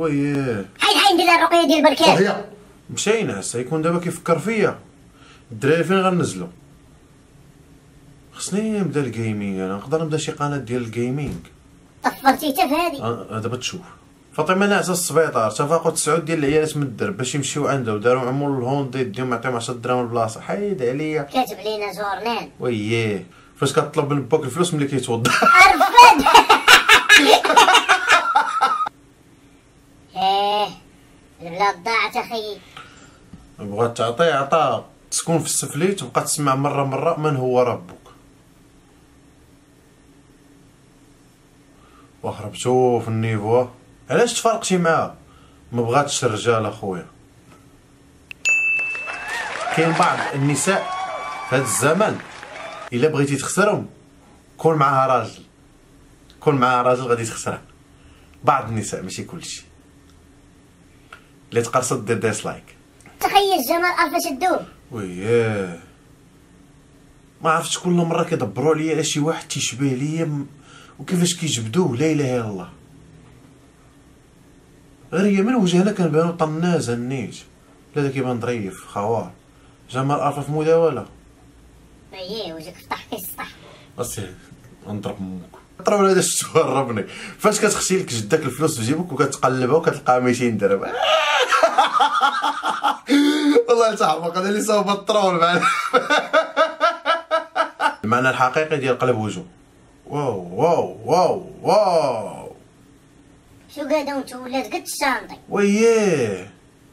وياه حيد ندير لها الرقيه ديال بركان. وهي مشى ينعس يكون دابا كيفكر فيا. الدراري فين غنزلو؟ خصني نبدا الجيمنج. انا نقدر نبدا شي قناه ديال الجيمنج. طفرتي حتى في هادي. دابا تشوف فاطمه ناعسه السبيطار تفاقوا 9 ديال العيالات من الدرب باش يمشيو عندها وداروا عمول الهوندي ديهم معطيهم 10 دراهم البلاصه. حيد عليا كاتب لينا جورنال. وياه فاش كطلب من باك الفلوس ملي كيتوضا. عرفت. البلاد ضاعت اخي. بغات تعطي عطا تسكن في السفلي تبقى تسمع مره من هو ربك. وهربتو في النيفو. علاش تفارقتي معاها؟ ما بغاتش الرجال اخويا. كاين بعض النساء في هذا الزمن الا بغيتي تخسرهم كون معاها راجل. كون معاها راجل غادي تخسرها. بعض النساء ماشي كلشي. اللي تقرصد دير ديسلايك. تخيل جمال الفا شدوه. وياه ما عرفتش كل مره كيدبروا عليا على شي واحد تيشبه ليا وكيفاش كيجبدوه. لا اله الا الله. غير هي من وجهنا كنبانو طناز النيت. لا دا كيبان ظريف خوار. جمال الفا في مداوله. اييه وجهك فطح في السطح. اصي نضرب امك. طرا هذا الشهر هربني. فاش كتخشي لك جدك الفلوس في جيبك وكتقلبها وكتلقاها 200 درهم. والله تعرف هذا اللي صوب الطرول معنا. المعنى الحقيقي ديال قلب وجهه. واو واو واو واو شو قاعده وانت ولات قد الشانطي. وياه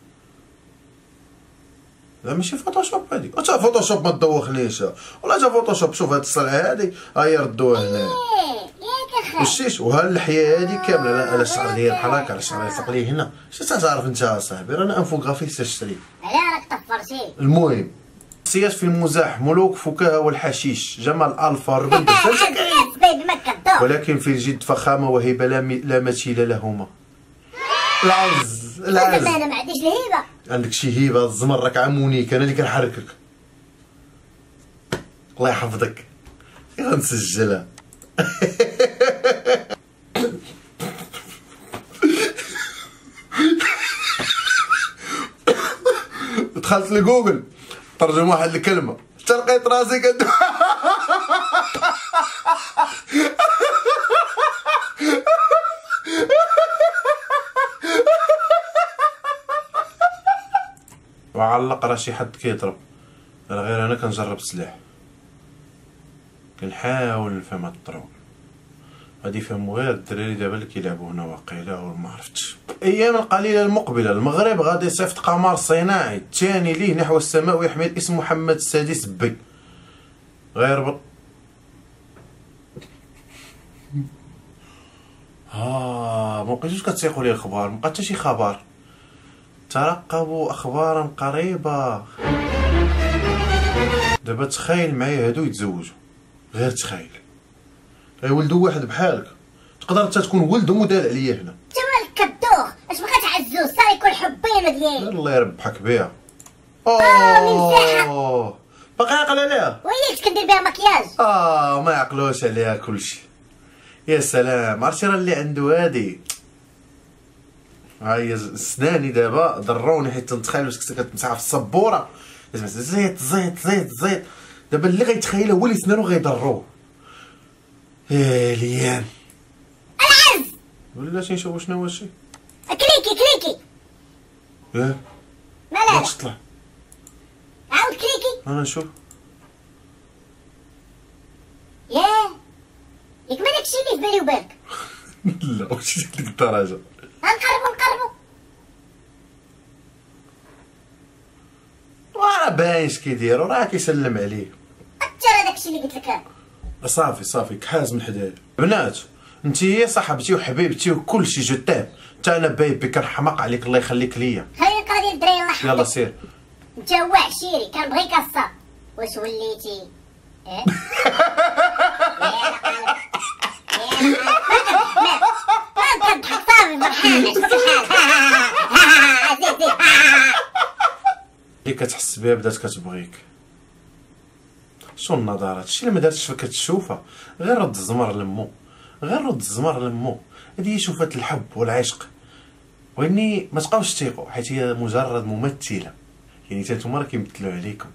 لا ماشي فوتوشوب هادي. تا فوتوشوب ما تدوخنيش والله. تا فوتوشوب شوف هاد الصلعه هادي هاي ردوها هنا. ياك اخي. وشتيش وها اللحيه هادي كامله على الشعر ديال بحال هكا على الشعر يفوق ليه هنا. شتي تعرف انت اصاحبي رانا انفوغرافيست تشري. علاه راك طفرتي. المهم شخصيات في المزاح ملوك فكاهه والحشيش. جمال الفا الربند بين ما كدور. ولكن في الجد فخامه وهبه لا مثيل لهما. العز العز. انا ما عنديش الهيبه. عندك شي هيبه الزمر راك عمونيك انا اللي كنحركك. الله يحفظك. غنسجلها. دخلت لجوجل ترجم واحد الكلمه حتى لقيت راسي وعلق راه شي حد كيضرب. غير انا كنجرب السلاح كنحاول نفهم هاد الطرول. غادي يفهموا غير الدراري دابا اللي كيلعبوا هنا واقيلا وما عرفتش. الايام القليله المقبله المغرب غادي يصيفط قمر صناعي الثاني ليه نحو السماء ويحمل اسم محمد السادس بي. غير ما بقيتوش كتسيقوا لي الخبار. مابقى حتى شي خبر. ترقبوا اخبارا قريبه. دابا تخيل معايا هادو يتزوجوا. غير تخيل غيولدوا واحد بحالك. تقدر انت تكون ولدهم ودال عليا هنا. انت مالك كدوخ. اش بغا تعزوز صار يكون حبينه ديالي. الله يربحك بها. مساحة. باقي عاقل عليها. وياك كندير بها مكياج. ما يعقلوش عليها كلشي. يا سلام عرفتي راه اللي عنده هادي. هاي سناني دابا ضروني حيت تنتخيل واش كنت كتمسحها في السبوره زيت زيت زيت زيت. دابا اللي غيتخيل هو اللي سنانو غيضروه. ليان العز ولاتي نشوفو شنو هو الشي. كليكي ما مالك تطلع. عاود كليكي. انا نشوف. ياه ياك ما داكشي اللي في بالي وبالك. لا واش ديك الدرجه. نقربو وراه باينش كيديرو راه كيسلم عليه. راه داكشي اللي قلت لك. صافي كحاز من حدايا. بنات انتي صاحبتي وحبيبتي وكلشي جو تام. حتى انا بايبي كنحماق عليك الله يخليك ليا. خلينا نقرا ديال الدراري الله يحفظك. يلا سير. انت هو عشيري كنبغيك الصاط. واش وليتي كنضحك صافي فرحان. اللي كتحس بها بدات كتبغيك. شو النظرات شي اللي ما دارتش فكتشوفها. غير رد الزمر لمو. هذه هي شوفات الحب والعشق. واني ما تبقاوش تثيقوا حيت هي مجرد ممثله، يعني حتى نتوما راه كيمثلوا عليكم.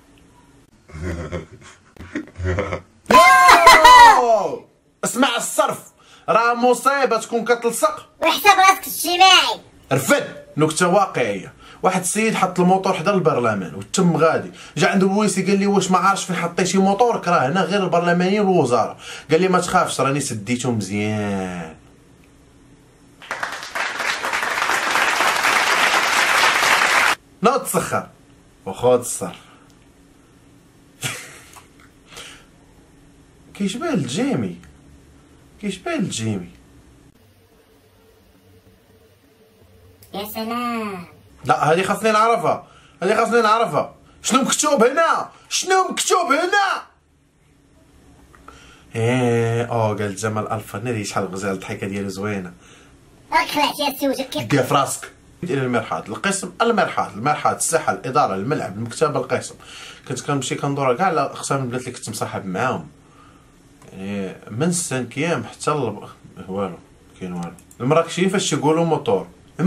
اسمع الصرف راه مصيبه تكون كتلصق وحساب راسك اجتماعي. رفد. نكته واقعيه، واحد السيد حط الموتور حدا البرلمان وتم غادي، جا عند البوليسي قال لي واش ما عارفش فين حطيتي موتورك، راه هنا غير البرلمانيين والوزاره. قال لي ما تخافش راني سديتو مزيان. نوض تسخر وخذ الصرف. كيشبه الجيمي، كيشبه الجيمي. يا سلام. لا هذه خاصني نعرفها، هذه خاصني نعرفها. شنو مكتوب هنا؟ شنو مكتوب هنا؟ قال جمال الفنان شحال غزال الضحكه ديالو زوينه. راك خلعتي هاد وجهك دير في راسك. الى المرحاض، القسم، المرحاض، الساحه، الاداره، الملعب، المكتبه، القسم. كنت كنمشي كندور كاع على اقسام البنات اللي كنت مصاحب معاهم، يعني من السانكيام حتى والو كاين والو. المراكشيين فاش تيقولوا موتور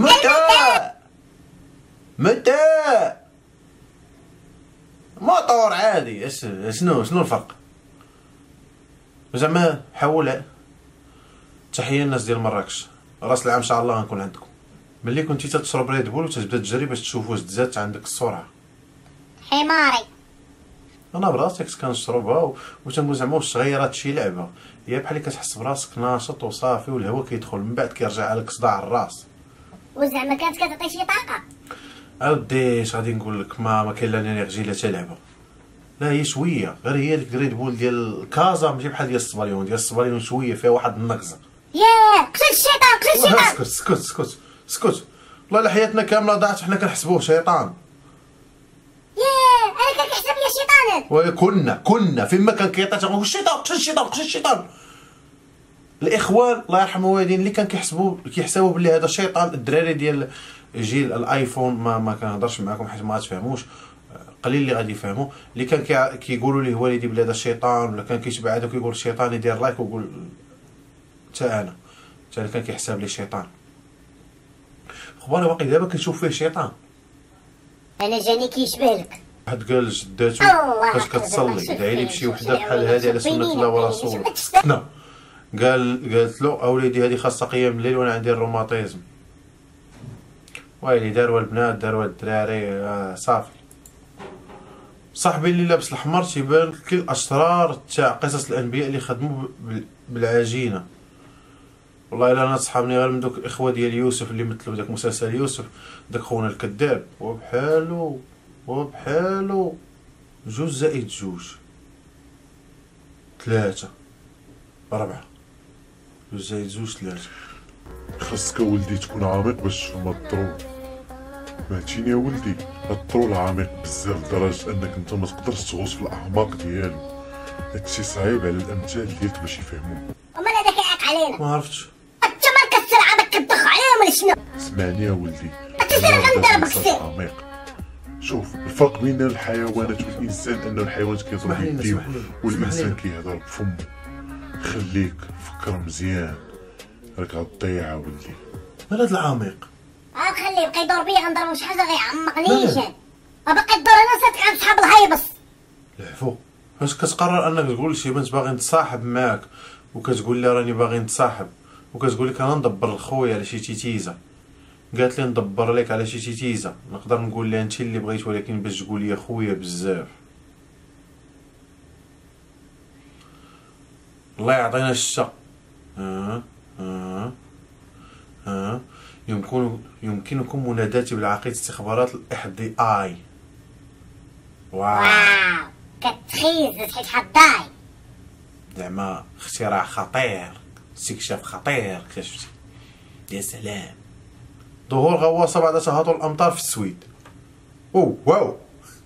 متى موتور عادي. شنو الفرق زعما؟ حول. تحيه الناس ديال مراكش، راس العام ان شاء الله غنكون عندكم. ملي كنتي تشرب ريد بول وتبدا تجري باش تشوف واش تزادت عندك السرعه. حماري. انا براسي كنت كنشربها وتنقول زعما واش تغيرات شي لعبه، هي بحال اللي كتحس براسك ناشط وصافي والهواء كيدخل من بعد كيرجع لك صداع الراس. وزعما كانت كتعطي شي طاقه. اودي اش غادي نقول لك، ما كاين لا انرجي لا حتى لعبه. لا هي شويه غير، هي ديك ريد بول ديال كازا ماشي بحال ديال الصباليون، شويه فيها واحد النقزه. ياه قتل الشيطان قتل الشيطان. اسكت والله لا حياتنا كامله ضاعت حنا كنحسبوه شيطان. ياه انا كان كيحسب لي شيطانا. كنا فين ما كان كيعطي تنقول الشيطان قتل الشيطان. الاخوان الله يرحم الوالدين اللي كان كيحسبوا باللي هذا شيطان. الدراري ديال جيل الايفون ما كنهضرش معاكم حيت ما تفهموش، قليل اللي غادي يفهموا. اللي كان كيقولوا ليه والدي بلي هذا الشيطان، ولا كان كيتبع هذا كيقول الشيطان يدير لايك ويقول حتى انا كان كيحسب لي الشيطان. اخباري باقي دابا كنشوف فيه الشيطان. انا جاني كيشبه لك. واحد قال لجداتو فاش كتصلي دعي لي بشي وحده بحال هذه على سنه الله ورسوله. قالت له اوليدي هذه خاصها قيام الليل وانا عندي الروماتيزم. ويلي داروا البنات داروا الدراري صافي. صاحبي اللي لابس الاحمر تيبان كل الاشرار تاع قصص الانبياء اللي خدموا بالعجينه. والله الا انا تصحابني غير من دوك الاخوه ديال يوسف اللي مثلوا داك مسلسل يوسف، داك خونا الكذاب. وبحالو 2 زائد 2 3 4 2 زائد 2 3. خاصك ولدي تكون عميق باش تفهم هاد الطرول. فهمتيني يا ولدي؟ هاد الطرول عميق بزاف لدرجة انك انت ما تقدرش تغوص في الاعماق ديالو. هادشي صعيب على الامثال ديالك باش يفهموه. ومال هذا كيعيق علينا. ما عرفتش. انت ما كتسرع كتضخ عليهم ولا شنو؟ اسمعني يا ولدي، تسرع غنضربك سير. عميق. شوف الفرق بين الحيوانات والانسان انه الحيوانات كيهضروا بيديو والانسان كيهضر بفمه. خليك فكر مزيان، راك غتضيع ولدي. مال هاد العميق خليه يبقى يدور بيا غنضربو شي حاجه غيعمق نيشان. باقي الدور انا صاتك عند صحاب الهيبص. العفو. فاش كتقرر انك تقول لشي بنت باغي نتصاحب معاك وكتقول لي راني باغي نتصاحب وكتقول لك انا ندبر لخويا على شي تيتيزه، قالت لي ندبر لك على شي تيتيزه، نقدر نقول لها انت اللي بغيت ولكن باش تقول لي خويا بزاف. الله يعطينا الشتا. يمكنكم مناداتي بالعقيدة استخبارات FBI. واو كتخيز حيت حضاي. زعما اختراع خطير، استكشاف خطير اكتشفتي. يا سلام. ظهور غواصة بعد تهاطل الأمطار في السويد. واو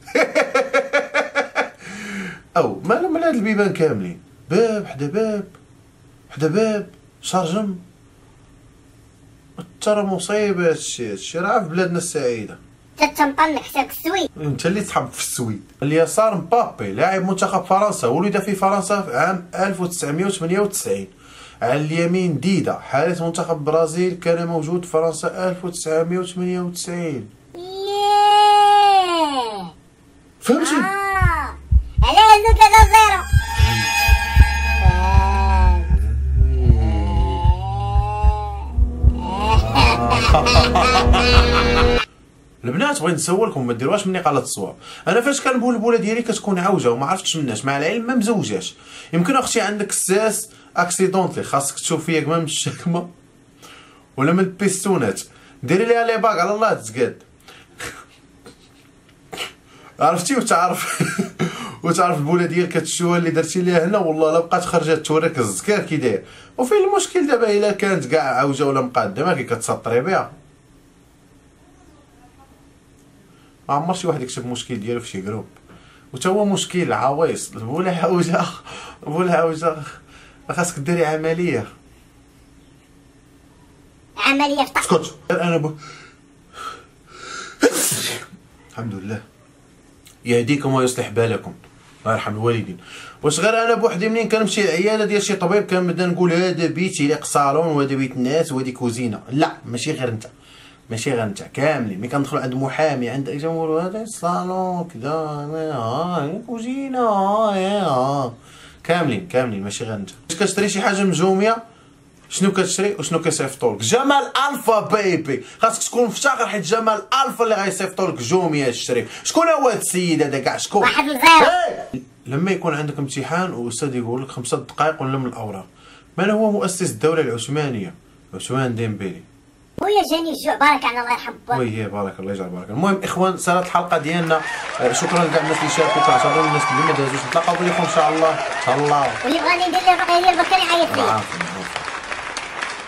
أو مالهم من هاد البيبان كاملين، باب حدا باب شارجم. ترى مصيبة هادشي راه في بلادنا السعيدة. تتمطنك حسابك السويد. انت اللي تحب في السويد. اليسار مبابي لاعب منتخب فرنسا ولد في فرنسا في عام 1998. على اليمين ديدا حارس منتخب البرازيل كان موجود في فرنسا 1998. ياه فهمتي؟ على هزو 3-0. البنات بغيت نسولكم ما ديروهاش مني قالت الصواب. انا فاش كنبول البوله ديالي كتكون عوجه وما عرفتش مناش، مع العلم ما مزوجاش. يمكن اختي عندك الساس اكسيدونتلي، خاصك تشوف فيا كما من الشكمه ولا من البيستونات. ديري ليها لي باك على الله تزقاد. عرفتي وتعرف وتعرف البوله ديالك كتشوها اللي درتي ليها هنا والله لا بقات خرجت توريك الزكار كي داير. وفين المشكل دابا الا كانت كاع عوجه ولا مقادمه كي كتسطري بها؟ ما عمر شي واحد يكتب مشكل ديالو في شي جروب. وتا هو مشكل العوايص، البوله عوجه البوله عوجه خاصك ديري عمليه. عمليه في اسكت انا الحمد لله يهديكم ويصلح بالكم الله يرحم الوالدين. واش غير انا بوحدي منين كنمشي للعياده ديال شي طبيب كنبدا نقول هذا بيتي ليق صالون وهذا بيت الناس وهذه كوزينه؟ لا ماشي غير انت، ماشي غير انت، كاملين. ملي كندخلوا عند محامي عند اي جمهور هذا صالون كذا ها كوزينه ها كاملين ماشي غير انت. واش كتشري شي حاجه مجوميه شنو كتشري وشنو كيصيفطولك؟ جمال الفا بيبي. خاصك تكون مفتخر حيت جمال الفا اللي غيصيفطولك جوميه تشري. شكون هو هذا السيد هذا كاع؟ شكون؟ واحد الزيرو. لما يكون عندك امتحان واستاذ يقول لك 5 دقائق ولا من الاوراق، من هو مؤسس الدوله العثمانيه؟ عثمان ديمبيلي. خويا جاني الجوع بارك على الله يرحم باك. وي بارك الله يجعل بارك. المهم اخوان سالت الحلقه ديالنا. شكرا لكاع الناس اللي شاركوا، كنعتذروا الناس اللي ما دازوش. نتلاقاو بكم ان شاء الله. واللي بغاني ندير له الرقيه ديال بكري عيط لي.